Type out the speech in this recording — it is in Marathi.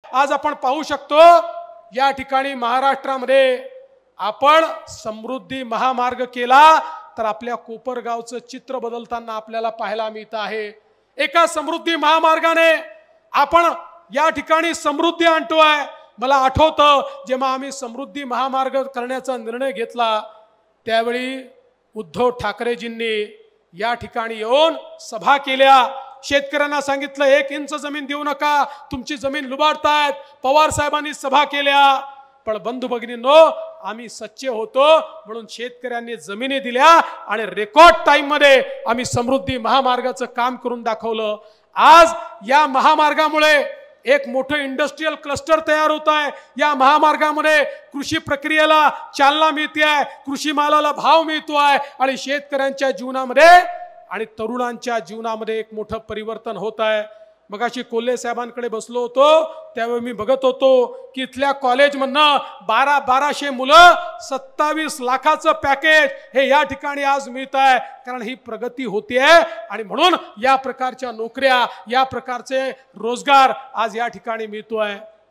आज आपण पाहू शकतो या ठिकाणी महाराष्ट्रामध्ये आपण समृद्धी महामार्ग केला तर आपल्या कोपरगावचं चित्र बदलताना आपल्याला पाहायला मिळत आहे। एका समृद्धी महामार्गाने आपण या ठिकाणी समृद्धी आणतोय। मला आठवतं जेव्हा आम्ही समृद्धी महामार्ग करण्याचा निर्णय घेतला त्यावेळी उद्धव ठाकरेजींनी या ठिकाणी येऊन सभा केल्या। शेतकऱ्यांना सांगितलं 1 इंच जमीन देऊ नका, तुमची जमीन लुबाडतायत। पवार साहेबांनी सभा केल्या, पण बंधू भगिनींनो आम्ही सच्चे होतो म्हणून शेतकऱ्यांनी जमिनी दिल्या आणि रेकॉर्ड टाइम मध्ये आम्ही समृद्धी महामार्गाचं काम करून दाखवलं। आज या महामार्गामुळे एक मोठं इंडस्ट्रियल क्लस्टर तयार होत आहे। या महामार्गामध्ये कृषी प्रक्रियेला चालना मिळते आहे, कृषी मालाला भाव मिळतो आहे आणि शेतकऱ्यांच्या जीवनामध्ये आणि तरुणांच्या जीवनामध्ये एक मोठं परिवर्तन होत आहे। मगाशी कोल्हे साहेबांकडे बसलो होतो त्यावेळी मी बघत होतो की इथल्या कॉलेजमधनं 1200 मुलं 27 लाखाचं पॅकेज हे या ठिकाणी आज मिळत आहे, कारण ही प्रगती होते आहे आणि म्हणून या प्रकारच्या नोकऱ्या, या प्रकारचे रोजगार आज या ठिकाणी मिळतो आहे।